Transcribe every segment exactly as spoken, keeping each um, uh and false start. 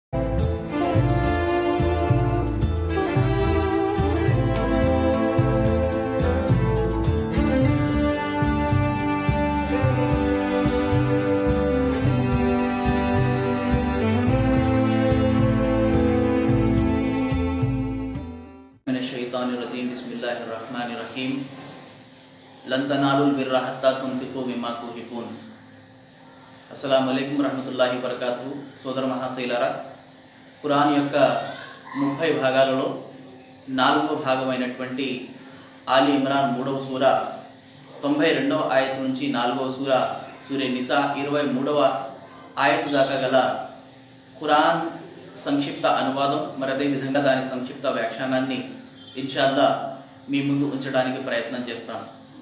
बिस्मिल्लाहिर्रहमानिर्रहीम लन तनालुल बिर्रा हत्ता तुनफिकू मिम्मा तुहिब्बून। अस्सलामु अलैकुम रहमतुल्लाहि वबरकातुहु। సోదర మహాశైలారా, ఖురాన్ యొక్క ముప్పై భాగాలలో నాలుగవ భాగమైనటువంటి ఆలి ఇమ్రాన్ మూడవ సూర తొంభై రెండవ ఆయత నుంచి నాలుగవ సూర సూరే నిసా ఇరవై మూడవ ఆయత దాకా గల ఖురాన్ సంక్షిప్త అనువాదం మరి అదే విధంగా దాని సంక్షిప్త వ్యాఖ్యానాన్ని ఇన్షాల్లా మీ ముందు ఉంచడానికి ప్రయత్నం చేస్తాను।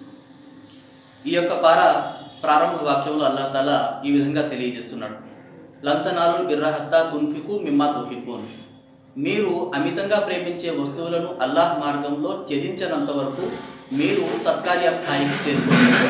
ఈ యొక్క పార ప్రారంభ వాక్యంలో అల్లాహ్ తాలా ఈ విధంగా తెలియజేస్తున్నాడు, లం తనాలుల్ బిర్రా హత్తా తున్ఫికూ మిమ్మా తుహిబ్బూన్। మీరు అమితంగా ప్రేమించే వస్తువులను అల్లాహ్ మార్గంలో త్యజించనంత వరకు మీరు సత్కార్య స్థాయికి చేరుకోలేరు।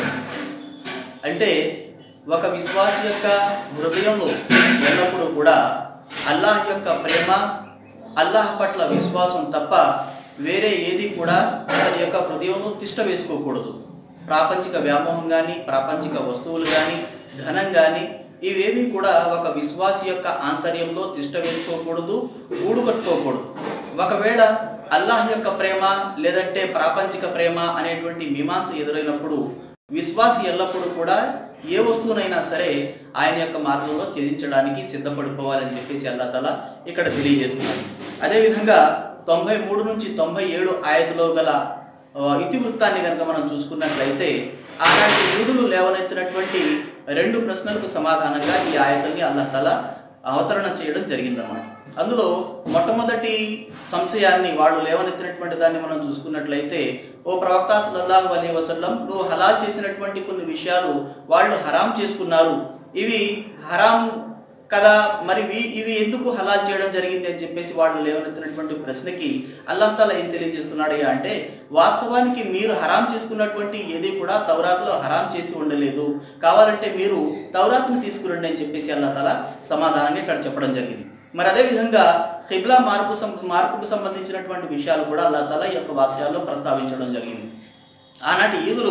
అంటే ఒక విశ్వాసి యొక్క హృదయంలో ఎల్లప్పుడూ కూడా అల్లాహ్ యొక్క ప్రేమ, అల్లాహ్ పట్ల విశ్వాసం తప్ప వేరే ఏది కూడా అతని యొక్క హృదయంలో తిష్ట వేసుకోకూడదు। ప్రాపంచిక వ్యామోహం కానీ, ప్రాపంచిక వస్తువులు కానీ, ధనం కానీ ఇవేమీ కూడా ఒక విశ్వాసి యొక్క ఆంతర్యంలో తిష్ట వేసుకోకూడదు, ఊడుకట్టుకోకూడదు। ఒకవేళ అల్లాహ్ యొక్క ప్రేమ లేదంటే ప్రాపంచిక ప్రేమ అనేటువంటి మీమాంస ఎదురైనప్పుడు విశ్వాసి ఎల్లప్పుడూ కూడా ఏ వస్తువునైనా సరే ఆయన యొక్క మార్గంలో త్యజించడానికి సిద్ధపడిపోవాలని చెప్పేసి అల్లాహ్ తాలా ఇక్కడ తెలియజేస్తున్నారు। అదేవిధంగా తొంభై మూడు నుంచి తొంభై ఏడు ఆయతలో గల ఇతివృత్తాన్ని కనుక మనం చూసుకున్నట్లయితే ఆనాటి యూదులు లేవనెత్తినటువంటి రెండు ప్రశ్నలకు సమాధానంగా ఈ ఆయతల్ని అల్లాహ్ తాలా అవతరణ చేయడం జరిగిందన్నమాట। అందులో మొట్టమొదటి సంశయాన్ని వాళ్ళు లేవనెత్తినటువంటి దాన్ని మనం చూసుకున్నట్లయితే, ఓ ప్రవక్త సల్లల్లాహు అలైహి వసల్లం, నువ్వు హలాల్ చేసినటువంటి కొన్ని విషయాలు వాళ్ళు హరాం చేసుకున్నారు, ఇవి హరాం కదా, మరి ఇవి ఎందుకు హలాల్ చేయడం జరిగింది అని చెప్పేసి వాళ్ళు లేవనెత్తినటువంటి ప్రశ్నకి అల్లాహ్ తాలా ఏం తెలియజేస్తున్నాడు అంటే, వాస్తవానికి మీరు హరాం చేసుకున్నటువంటి ఏది కూడా తౌరాతులో హరాం చేసి ఉండలేదు, కావాలంటే మీరు తౌరాతును తీసుకురండి అని చెప్పేసి అల్లాహ్ తాలా సమాధానంగా ఇక్కడ చెప్పడం జరిగింది। మరి అదేవిధంగా ఖిబ్లా మార్పు మార్పుకు సంబంధించినటువంటి విషయాలు కూడా అల్లాహ్ తాలా ఈ యొక్క వాక్యాల్లో ప్రస్తావించడం జరిగింది। ఆనాటి యూదులు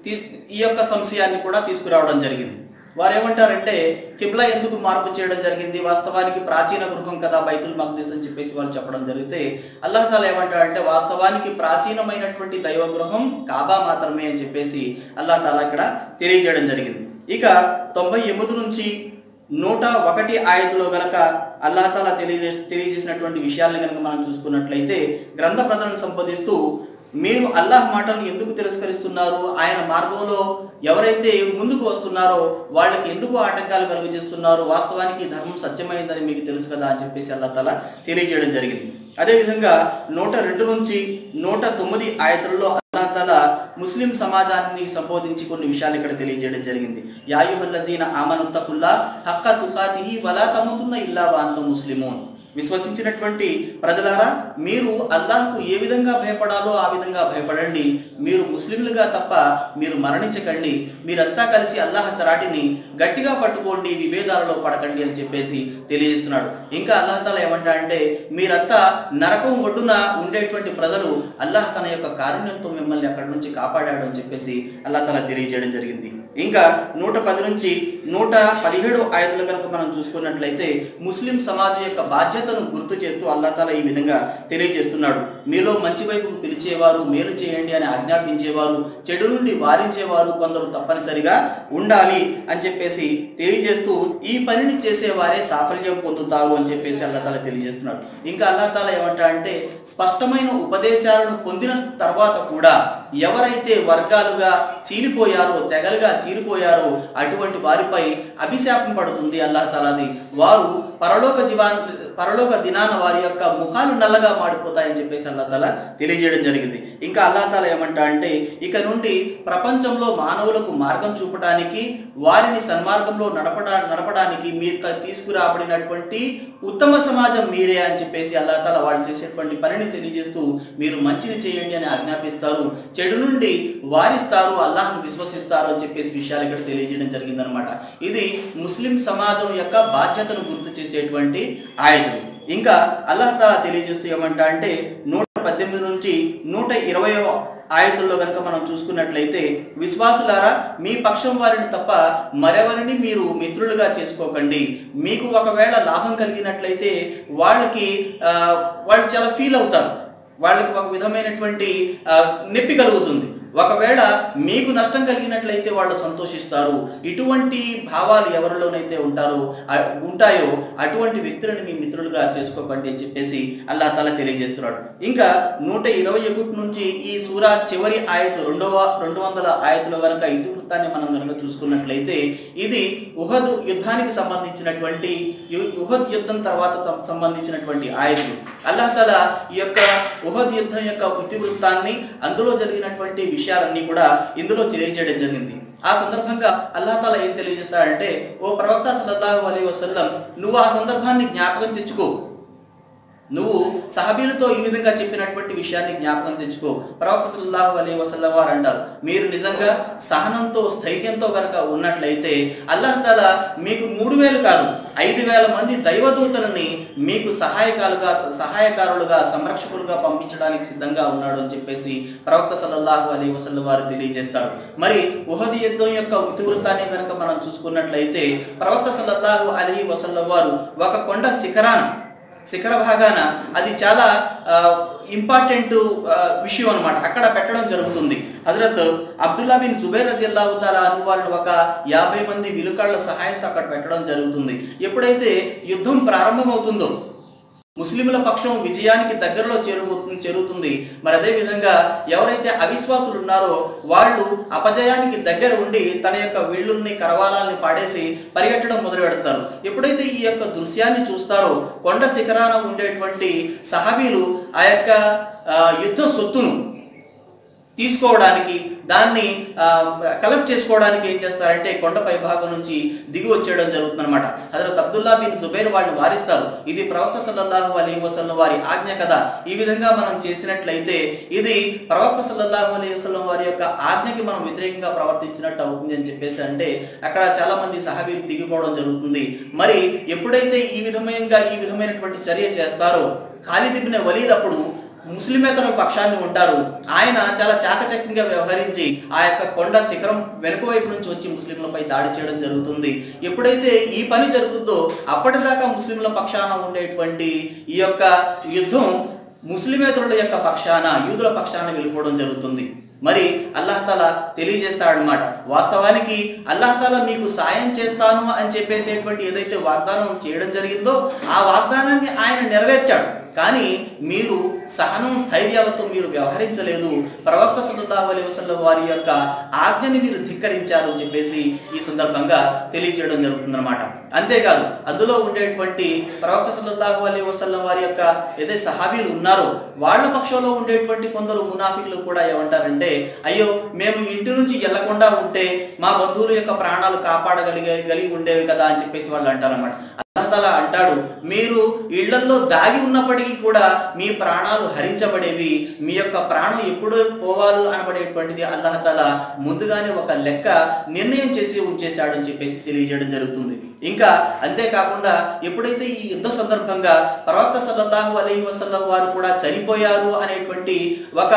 ఈ యొక్క సంశయాన్ని కూడా తీసుకురావడం జరిగింది। వారు ఏమంటారంటే, కిబ్లా ఎందుకు మార్పు చేయడం జరిగింది, వాస్తవానికి ప్రాచీన గృహం కదా బైతుల్ మక్దీస్ అని చెప్పేసి వాళ్ళు చెప్పడం జరిగితే అల్లాహ్ తాలా ఏమంటారంటే, వాస్తవానికి ప్రాచీనమైనటువంటి దైవ గృహం కాబా మాత్రమే అని చెప్పేసి అల్లాహ్ తాలా ఇక్కడ తెలియజేయడం జరిగింది। ఇక తొంభై ఎనిమిది నుంచి నూట ఒకటి ఆయతలో గనక అల్లాహ్ తాలా తెలియజే తెలియజేసినటువంటి విషయాలను కనుక మనం చూసుకున్నట్లయితే, గ్రంథ ప్రజలను సంబోధిస్తూ మీరు అల్లాహ్ మాటలను ఎందుకు తిరస్కరిస్తున్నారు, ఆయన మార్గంలో ఎవరైతే ముందుకు వస్తున్నారో వాళ్ళకి ఎందుకు ఆటంకాలు కలుగజేస్తున్నారు, వాస్తవానికి ధర్మం సత్యమైందని మీకు తెలుసు కదా అని చెప్పేసి అల్లాహ్ తాలా తెలియజేయడం జరిగింది। అదేవిధంగా నూట రెండు నుంచి నూట తొమ్మిది ఆయతల్లో అల్లాహ్ తాలా ముస్లిం సమాజాన్ని సంబోధించి కొన్ని విషయాలు ఇక్కడ తెలియజేయడం జరిగింది। యా అయ్యుహల్లజీన ఆమనుత్తఖుల్లా హక్క తుకాతిహి వలా తముతున్న ఇల్లా వఅంతుం ముస్లిమూన్। విశ్వసించినటువంటి ప్రజలారా, మీరు అల్లాహ్కు ఏ విధంగా భయపడాలో ఆ విధంగా భయపడండి, మీరు ముస్లింలుగా తప్ప మీరు మరణించకండి, మీరంతా కలిసి అల్లాహ్ తరాటిని గట్టిగా పట్టుకోండి, విభేదాలలో పడకండి అని చెప్పేసి తెలియజేస్తున్నాడు। ఇంకా అల్లాహ్ తాలా ఏమంటాడంటే, మీరంతా నరకం ఒడ్డున ఉండేటువంటి ప్రజలు, అల్లాహ్ తన యొక్క కారుణ్యంతో మిమ్మల్ని అక్కడి నుంచి కాపాడాడు అని చెప్పేసి అల్లాహ్ తాలా తెలియజేయడం జరిగింది। ఇంకా నూట పది నుంచి నూట పదిహేడు ఆయతలు కనుక మనం చూసుకున్నట్లయితే ముస్లిం సమాజం యొక్క బాధ్యతను గుర్తు చేస్తూ అల్లాహ్ తాలా ఈ విధంగా తెలియజేస్తున్నాడు, మీలో మంచి వైపుకు పిలిచేవారు, మేలు చేయండి అని ఆజ్ఞాపించేవారు, చెడు నుండి వారించేవారు కొందరు తప్పనిసరిగా ఉండాలి అని చెప్పేసి తెలియజేస్తూ ఈ పనిని చేసేవారే సాఫల్యం పొందుతారు అని చెప్పేసి అల్లాహ్ తాలా తెలియజేస్తున్నాడు। ఇంకా అల్లాహ్ తాలా ఏమంటాడంటే, స్పష్టమైన ఉపదేశాలను పొందిన తర్వాత కూడా ఎవరైతే వర్గాలుగా చీలిపోయారో, తెగలుగా చీలిపోయారో అటువంటి వారిపై అభిశాపం పడుతుంది అల్లాహ్ తాలాది, వారు పరలోక జీవా పరలోక దినాన వారి యొక్క ముఖాలు నల్లగా మాడిపోతాయని చెప్పేసి అల్లాహ్ తాలా తెలియజేయడం జరిగింది. ఇంకా అల్లాహ్ తాలా ఏమంటా అంటే ఇక నుండి ప్రపంచంలో మానవులకు మార్గం చూపడానికి వారిని సన్మార్గంలో నడపడా నడపడానికి మీరు తీసుకురాబడినటువంటి ఉత్తమ సమాజం మీరే అని చెప్పేసి అల్లాహ్ తాలా వాళ్ళు చేసేటువంటి పనిని తెలియజేస్తూ మీరు మంచిని చేయండి అని ఆజ్ఞాపిస్తారు, చెడు నుండి వారిస్తారు, అల్లాహ్ను విశ్వసిస్తారు అని చెప్పేసి విషయాలు ఇక్కడ తెలియజేయడం జరిగిందనమాట. ఇది ముస్లిం సమాజం యొక్క బాధ్యతను గుర్తు చేసేటువంటి ఆయతులు. ఇంకా అల్లాహ్ తాలా తెలియజేస్తూ ఏమంటా అంటే నూట పద్దెనిమిది నుంచి నూట ఇరవై ఆయతుల్లో కనుక మనం చూసుకున్నట్లయితే, విశ్వాసులారా మీ పక్షం వారిని తప్ప మరెవరిని మీరు మిత్రులుగా చేసుకోకండి. మీకు ఒకవేళ లాభం కలిగినట్లయితే వాళ్ళకి వాళ్ళు చాలా ఫీల్ అవుతారు, వాళ్ళకి ఒక విధమైనటువంటి నొప్పి కలుగుతుంది. ఒకవేళ మీకు నష్టం కలిగినట్లయితే వాళ్ళు సంతోషిస్తారు. ఇటువంటి భావాలు ఎవరిలోనైతే ఉంటారో ఉంటాయో అటువంటి వ్యక్తులను మీ మిత్రులుగా చేసుకోకండి అని చెప్పేసి అల్లాహ్ తాలా తెలియజేస్తున్నాడు. ఇంకా నూట ఇరవై ఒకటి నుంచి ఈ సూరా చివరి ఆయతు రెండవ రెండు వందల ఆయతులో కనుక ఇతివృత్తాన్ని మనం కనుక చూసుకున్నట్లయితే ఇది ఉహద్ యుద్ధానికి సంబంధించినటువంటి ఉహద్ యుద్ధం తర్వాత సంబంధించినటువంటి ఆయతులు. అల్లాహ్ తాలా ఈ యొక్క ఉహద్ యుద్ధం యొక్క ఇతివృత్తాన్ని అందులో జరిగినటువంటి విషయాలన్నీ కూడా ఇందులో తెలియజేయడం జరిగింది. ఆ సందర్భంగా అల్లాహ్ తాలా ఏం తెలియజేస్తాడంటే, ఓ ప్రవక్త సల్లల్లాహు అలైహి వసల్లం నువ్వు ఆ సందర్భాన్ని జ్ఞాపకం తెచ్చుకో, నువ్వు సహబీలతో ఈ విధంగా చెప్పినటువంటి విషయాన్ని జ్ఞాపకం తెచ్చుకో. ప్రవక్త సల్లల్లాహు అలైహి వసల్లం వారు అంటారు, మీరు నిజంగా సహనంతో స్థైర్యంతో కనుక ఉన్నట్లయితే అల్లాహ్ తాలా మీకు మూడు వేలు కాదు ఐదు వేల మంది దైవదూతలని మీకు సహాయకాలుగా సహాయకారులుగా సంరక్షకులుగా పంపించడానికి సిద్ధంగా ఉన్నాడు అని చెప్పేసి ప్రవక్త సల్లల్లాహు అలైహి వసల్లం వారు తెలియజేస్తారు. మరి ఉహద్ యుద్ధం యొక్క ఇతివృత్తాన్ని కనుక మనం చూసుకున్నట్లయితే ప్రవక్త సల్లల్లాహు అలైహి వసల్లం వారు ఒక కొండ శిఖరాన శిఖర భాగాన అది చాలా ఇంపార్టెంట్ విషయం అనమాట, అక్కడ పెట్టడం జరుగుతుంది. హజరత్ అబ్దుల్లా బిన్ జుబైర్ రజియల్లాహు తాలా అను వారిని ఒక యాభై మంది విలుకాళ్ల సహాయంతో అక్కడ పెట్టడం జరుగుతుంది. ఎప్పుడైతే యుద్ధం ప్రారంభమవుతుందో ముస్లింల పక్షం విజయానికి దగ్గరలో చేరుతుంది చేరుతుంది మరి అదే విధంగా ఎవరైతే అవిశ్వాసులు ఉన్నారో వాళ్ళు అపజయానికి దగ్గర ఉండి తన యొక్క విళ్ళుల్ని కరవాలాల్ని పాడేసి పరిగెట్టడం మొదలు పెడతారు. ఎప్పుడైతే ఈ యొక్క దృశ్యాన్ని చూస్తారో కొండ శిఖరాన ఉండేటువంటి సహాబీలు ఆ యొక్క యుద్ధ సొత్తును తీసుకోవడానికి దాన్ని కలెక్ట్ చేసుకోవడానికి ఏం చేస్తారంటే కొండపై భాగం నుంచి దిగి వచ్చేయడం జరుగుతుంది అనమాట. హజరత్ అబ్దుల్లా బిన్ జుబైర్ వాళ్ళని వారిస్తారు, ఇది ప్రవక్త సల్లల్లాహు అలైహి వసల్లం వారి ఆజ్ఞ కదా, ఈ విధంగా మనం చేసినట్లయితే ఇది ప్రవక్త సల్లల్లాహు అలైహి వసల్లం వారి యొక్క ఆజ్ఞకి మనం వ్యతిరేకంగా ప్రవర్తించినట్టు అవుతుంది అని చెప్పేసి అంటే అక్కడ చాలా మంది సహాబీలు దిగిపోవడం జరుగుతుంది. మరి ఎప్పుడైతే ఈ విధమైనగా ఈ విధమైనటువంటి చర్య చేస్తారో ఖాలిద్ ఇబ్న్ వలీద్ అప్పుడు ముస్లిమేతరుల పక్షాన్ని ఉంటారు, ఆయన చాలా చాకచక్యంగా వ్యవహరించి ఆ యొక్క కొండ శిఖరం వెనుక వైపు నుంచి వచ్చి ముస్లింలపై దాడి చేయడం జరుగుతుంది. ఎప్పుడైతే ఈ పని జరుగుతుందో అప్పటిదాకా ముస్లింల పక్షాన ఉండేటువంటి ఈ యొక్క యుద్ధం ముస్లిమేతరుల యొక్క పక్షాన యూదుల పక్షాన వెళ్ళిపోవడం జరుగుతుంది. మరి అల్లాహ్ తాలా తెలియజేస్తాడనమాట, వాస్తవానికి అల్లాహ్ తాలా మీకు సాయం చేస్తాను అని చెప్పేసేటువంటి ఏదైతే వాగ్దానం చేయడం జరిగిందో ఆ వాగ్దానాన్ని ఆయన నెరవేర్చాడు. కానీ మీరు సహనం స్థైర్యాలతో మీరు వ్యవహరించలేదు, ప్రవక్త సల్లల్లాహు అలైహి వసల్లం వారి యొక్క ఆజ్ఞని మీరు ధిక్కరించారు అని చెప్పేసి ఈ సందర్భంగా తెలియజేయడం జరుగుతుందన్నమాట. అంతేకాదు అందులో ఉండేటువంటి ప్రవక్త సల్లల్లాహు అలైహి వసల్లం వారి యొక్క ఏదైతే సహాబీలు ఉన్నారో వాళ్ళ పక్షంలో ఉండేటువంటి కొందరు మునాఫికులు కూడా ఏమంటారంటే, అయ్యో మేము ఇంటి నుంచి వెళ్లకుండా ఉంటే మా బంధువుల యొక్క ప్రాణాలు కాపాడగలిగే కలిగి ఉండేవి కదా అని చెప్పేసి వాళ్ళు అంటారన్నమాట. అల్లాహ్ తాలా అంటాడు, మీరు ఇళ్లలో దాగి ఉన్నప్పటికీ కూడా మీ ప్రాణాలు హరించబడేవి, మీ యొక్క ప్రాణం ఎప్పుడు పోవాలి అనబడేటువంటిది అల్లాహ్ తాలా ముందుగానే ఒక లెక్క నిర్ణయం చేసి ఉంచేశాడు అని చెప్పేసి తెలియజేయడం జరుగుతుంది. ఇంకా అంతేకాకుండా ఎప్పుడైతే ఈ యుద్ధ సందర్భంగా ప్రవక్త సల్లల్లాహు అలైహి వసల్లం వారు కూడా చనిపోయారు అనేటువంటి ఒక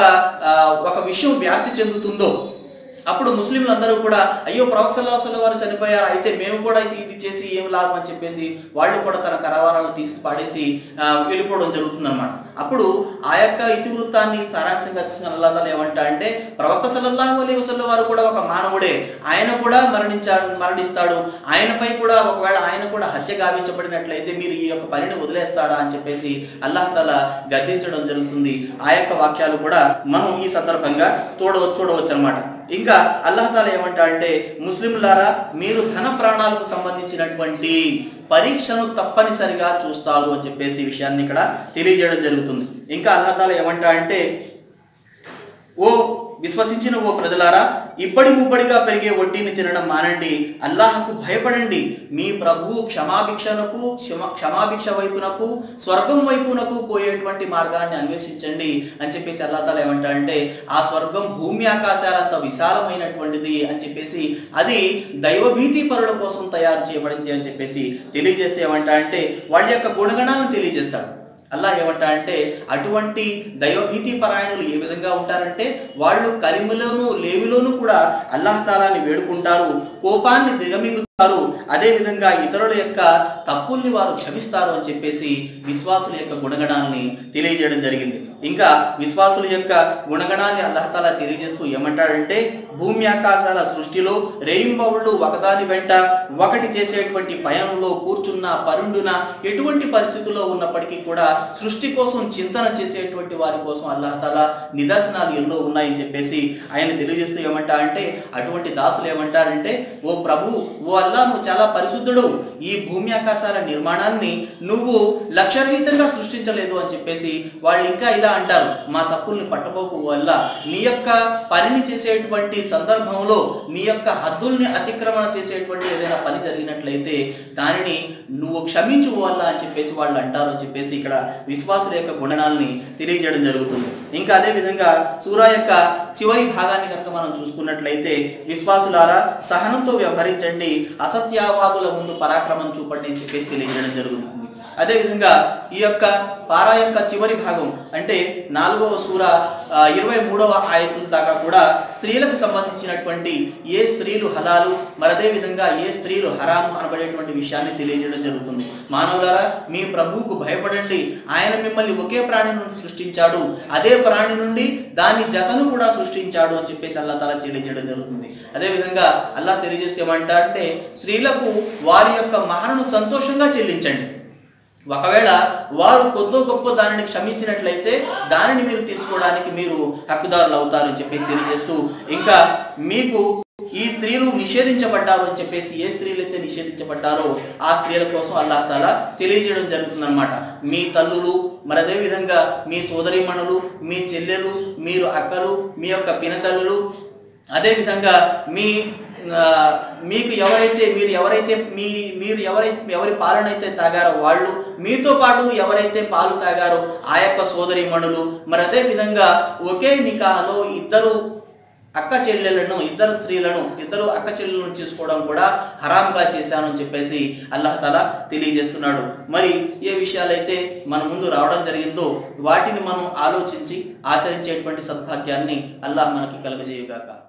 ఒక విషయం వ్యాప్తి చెందుతుందో అప్పుడు ముస్లింలందరూ కూడా అయ్యో ప్రవక్త సల్లల్లాహు అలైహి వసల్లం వారు చనిపోయారు, అయితే మేము కూడా ఇది చేసి ఏం లాభం అని చెప్పేసి వాళ్ళు కూడా తన కరవారాలను తీసి పాడేసి వెళ్ళిపోవడం జరుగుతుంది అనమాట. అప్పుడు ఆ యొక్క ఇతివృత్తాన్ని సారాంశంగా చూసిన అల్లాహ్ తాలా ఏమంటా అంటే, ప్రవక్త సల్లల్లాహు అలైహి వసల్లం వారు కూడా ఒక మానవుడే, ఆయన కూడా మరణించాడు మరణిస్తాడు ఆయనపై కూడా ఒకవేళ ఆయన కూడా హత్య గావించబడినట్లయితే మీరు ఈ యొక్క పనిని వదిలేస్తారా అని చెప్పేసి అల్లాహ్ తాలా గద్దించడం జరుగుతుంది. ఆ యొక్క వాక్యాలు కూడా మనం ఈ సందర్భంగా చూడవచ్చు చూడవచ్చు అనమాట. ఇంకా అల్లాహ్ తాలా ఏమంటా అంటే ముస్లింలారా మీరు ధన ప్రాణాలకు సంబంధించినటువంటి పరీక్షను తప్పనిసరిగా చూస్తారు అని చెప్పేసి ఈ విషయాన్ని ఇక్కడ తెలియజేయడం జరుగుతుంది. ఇంకా అల్లాహ్ తాలా ఏమంటా అంటే ఓ విశ్వసించిన ఓ ప్రజలారా ఇప్పటి ముప్పడిగా పెరిగే వడ్డీని తినడం మానండి, అల్లాహకు భయపడండి, మీ ప్రభువు క్షమాభిక్షనకు క్షమా క్షమాభిక్ష వైపునకు స్వర్గం వైపునకు పోయేటువంటి మార్గాన్ని అన్వేషించండి అని చెప్పేసి అల్లాహ్ తాలా ఏమంటా అంటే ఆ స్వర్గం భూమి ఆకాశాలంత విశాలమైనటువంటిది అని చెప్పేసి అది దైవభీతి పరుల కోసం తయారు చేయబడింది అని చెప్పేసి తెలియజేస్తే ఏమంటా అంటే వాళ్ళ యొక్క గుణగణాలను తెలియజేస్తాడు. అల్లాహ్ ఏమంటా అంటే అటువంటి దైవభీతి పరాయణులు ఏ విధంగా ఉంటారంటే వాళ్ళు కలిమిలోను లేమిలోను కూడా అల్లాహ్ తాలాని వేడుకుంటారు, కోపాన్ని దిగమింగుతారు, అదే విధంగా ఇతరుల యొక్క తప్పుల్ని వారు క్షమిస్తారు అని చెప్పేసి విశ్వాసుల యొక్క గుణగణాన్ని తెలియజేయడం జరిగింది. ఇంకా విశ్వాసుల యొక్క గుణగణాన్ని అల్లాహ్ తాలా తెలియజేస్తూ ఏమంటాడంటే భూమి ఆకాశాల సృష్టిలో రేయింబవుళ్ళు ఒకదాని వెంట ఒకటి చేసేటువంటి పయనంలో కూర్చున్న పరుండున ఎటువంటి పరిస్థితుల్లో ఉన్నప్పటికీ కూడా సృష్టి కోసం చింతన చేసేటువంటి వారి కోసం అల్లాహ్ తాలా నిదర్శనాలు ఎన్నో ఉన్నాయని చెప్పేసి ఆయన తెలియజేస్తూ ఏమంటా అంటే అటువంటి దాసులు ఏమంటారంటే ఓ ప్రభు, ఓ అల్లా నువ్వు చాలా పరిశుద్ధుడు, ఈ భూమి ఆకాశాల నిర్మాణాన్ని నువ్వు లక్ష్యరహితంగా సృష్టించలేదు అని చెప్పేసి వాళ్ళు ఇంకా ఇలా అంటారు, మా తప్పుల్ని పట్టబోకు వల్ల నీ యొక్క పనిని చేసేటువంటి సందర్భంలో నీ యొక్క హద్దుల్ని అతిక్రమణ చేసేటువంటి ఏదైనా పని జరిగినట్లయితే దానిని నువ్వు క్షమించు వల్ల అని చెప్పేసి వాళ్ళు అంటారు అని చెప్పేసి ఇక్కడ విశ్వాసుల యొక్క గుణనాల్ని తెలియజేయడం జరుగుతుంది. ఇంకా అదే విధంగా సూరా యొక్క చివరి భాగాన్ని కనుక మనం చూసుకున్నట్లయితే విశ్వాసులారా సహనంతో వ్యవహరించండి, అసత్యవాదుల ముందు పరాక్రమం చూపండి అని చెప్పేసి తెలియజేయడం జరుగుతుంది. అదేవిధంగా ఈ యొక్క పారా యొక్క చివరి భాగం అంటే నాలుగవ సూర ఇరవై మూడవ ఆయతుల దాకా కూడా స్త్రీలకు సంబంధించినటువంటి ఏ స్త్రీలు హలాలు మరదే విధంగా ఏ స్త్రీలు హరాము అనబడేటువంటి విషయాన్ని తెలియజేయడం జరుగుతుంది. మానవులారా మీ ప్రభువుకు భయపడండి, ఆయన మిమ్మల్ని ఒకే ప్రాణి నుండి సృష్టించాడు, అదే ప్రాణి నుండి దాని జతను కూడా సృష్టించాడు అని చెప్పేసి అల్లాహ్ తాలా తెలియజేయడం జరుగుతుంది. అదేవిధంగా అల్లాహ్ తెలియజేస్తే ఏమంటా అంటే స్త్రీలకు వారి యొక్క మహరను సంతోషంగా చెల్లించండి, ఒకవేళ వారు కొద్దో గొప్ప దానిని క్షమించినట్లయితే దానిని మీరు తీసుకోవడానికి మీరు హక్కుదారులు అవుతారని చెప్పి తెలియజేస్తూ ఇంకా మీకు ఈ స్త్రీలు నిషేధించబడ్డారు అని చెప్పేసి ఏ స్త్రీలు అయితే నిషేధించబడ్డారో ఆ స్త్రీల కోసం అల్లాహ్ తాలా తెలియజేయడం జరుగుతుందన్నమాట. మీ తల్లులు మరదే విధంగా మీ సోదరీమణులు, మీ చెల్లెలు, మీరు అక్కలు, మీ యొక్క పినతల్లులు, అదేవిధంగా మీ మీకు ఎవరైతే మీరు ఎవరైతే మీ మీరు ఎవరైతే ఎవరి పాలనైతే తాగారో వాళ్ళు, మీతో పాటు ఎవరైతే పాలు తాగారో ఆ యొక్క సోదరీమణులు, మరి అదే విధంగా ఒకే నికాహలో ఇద్దరు అక్క చెల్లెలను ఇద్దరు స్త్రీలను ఇద్దరు అక్క చెల్లెలను చేసుకోవడం కూడా హరాంగా చేశాను అని చెప్పేసి అల్లాహ్ తాలా తెలియజేస్తున్నాడు. మరి ఏ విషయాలైతే మన ముందు రావడం జరిగిందో వాటిని మనం ఆలోచించి ఆచరించేటువంటి సద్భాగ్యాన్ని అల్లాహ్ మనకి కలుగజేయుగాక.